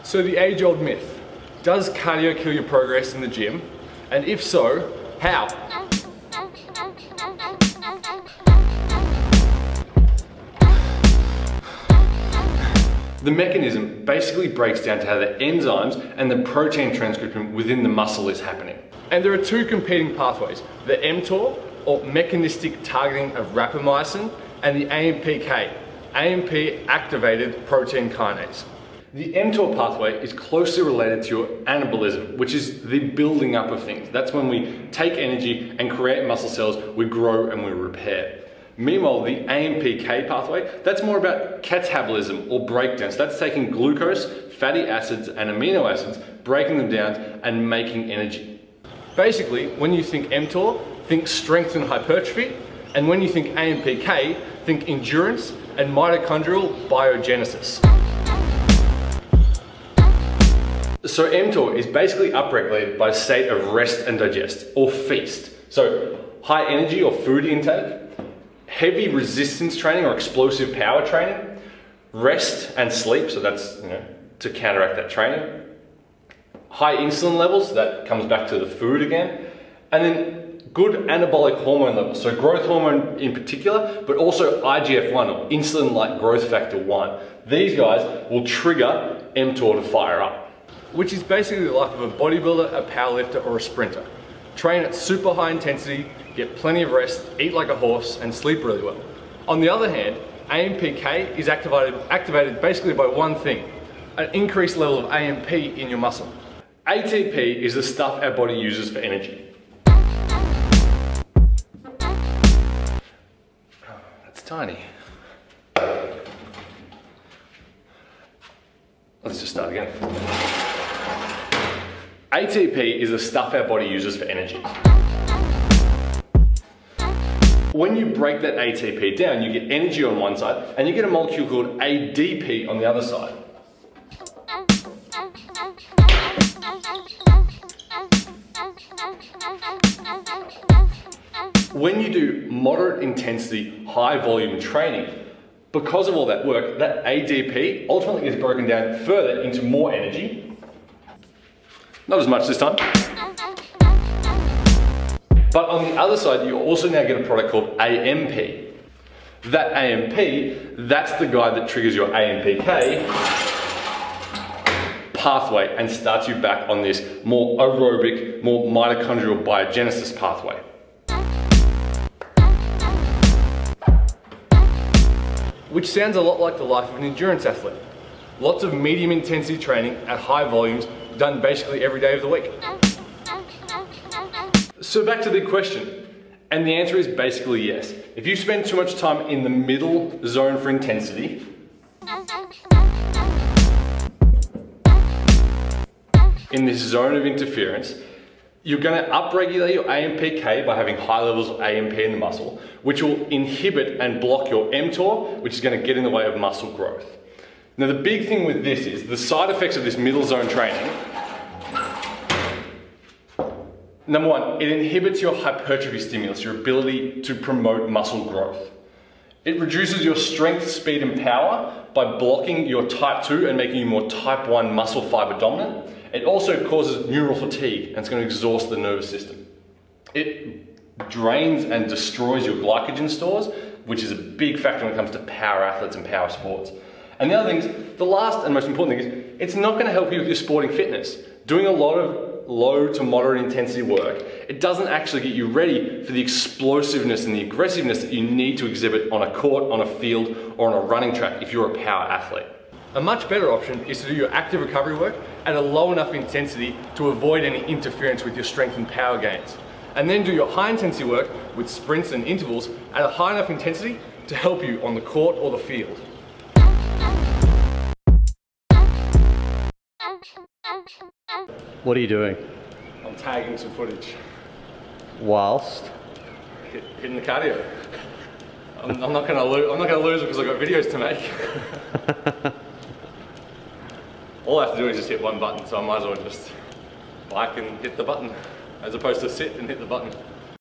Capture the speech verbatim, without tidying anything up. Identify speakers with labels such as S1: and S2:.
S1: So the age-old myth, does cardio kill your progress in the gym? And if so, how? The mechanism basically breaks down to how the enzymes and the protein transcription within the muscle is happening. And there are two competing pathways, the mTOR, or Mechanistic Targeting of Rapamycin, and the A M P K, A M P activated Protein Kinase. The mTOR pathway is closely related to your anabolism, which is the building up of things. That's when we take energy and create muscle cells, we grow and we repair. Meanwhile, the A M P K pathway, that's more about catabolism or breakdown. So that's taking glucose, fatty acids, and amino acids, breaking them down and making energy. Basically, when you think mTOR, think strength and hypertrophy, and when you think A M P K, think endurance and mitochondrial biogenesis. So mTOR is basically upregulated by a state of rest and digest, or feast. So high energy or food intake, heavy resistance training or explosive power training, rest and sleep, so that's, you know, to counteract that training, high insulin levels, so that comes back to the food again, and then good anabolic hormone levels, so growth hormone in particular, but also I G F one or insulin-like growth factor one. These guys will trigger mTOR to fire up. Which is basically the life of a bodybuilder, a powerlifter, or a sprinter. Train at super high intensity, get plenty of rest, eat like a horse, and sleep really well. On the other hand, A M P K is activated, activated basically by one thing, an increased level of A M P in your muscle. A T P is the stuff our body uses for energy. That's tiny. Let's just start again. A T P is the stuff our body uses for energy. When you break that A T P down, you get energy on one side and you get a molecule called A D P on the other side. When you do moderate intensity, high volume training, because of all that work, that A D P ultimately gets broken down further into more energy. Not as much this time. But on the other side, you also now get a product called A M P. That A M P, that's the guy that triggers your A M P K pathway and starts you back on this more aerobic, more mitochondrial biogenesis pathway. Which sounds a lot like the life of an endurance athlete. Lots of medium intensity training at high volumes, done basically every day of the week. So back to the question, and the answer is basically yes. If you spend too much time in the middle zone for intensity, in this zone of interference, you're going to upregulate your A M P K by having high levels of A M P in the muscle, which will inhibit and block your mTOR, which is going to get in the way of muscle growth. Now the big thing with this is the side effects of this middle zone training. Number one, it inhibits your hypertrophy stimulus, your ability to promote muscle growth. It reduces your strength, speed, and power by blocking your type two and making you more type one muscle fiber dominant. It also causes neural fatigue and it's going to exhaust the nervous system. It drains and destroys your glycogen stores, which is a big factor when it comes to power athletes and power sports. And the other thing is, the last and most important thing is, it's not going to help you with your sporting fitness. Doing a lot of low to moderate intensity work, it doesn't actually get you ready for the explosiveness and the aggressiveness that you need to exhibit on a court, on a field, or on a running track if you're a power athlete. A much better option is to do your active recovery work at a low enough intensity to avoid any interference with your strength and power gains. And then do your high intensity work with sprints and intervals at a high enough intensity to help you on the court or the field.
S2: What are you doing?
S1: I'm tagging some footage.
S2: Whilst?
S1: Hit, hitting the cardio. I'm, I'm not gonna lose. I'm not gonna lose because I've got videos to make. All I have to do is just hit one button, so I might as well just bike and hit the button, as opposed to sit and hit the button.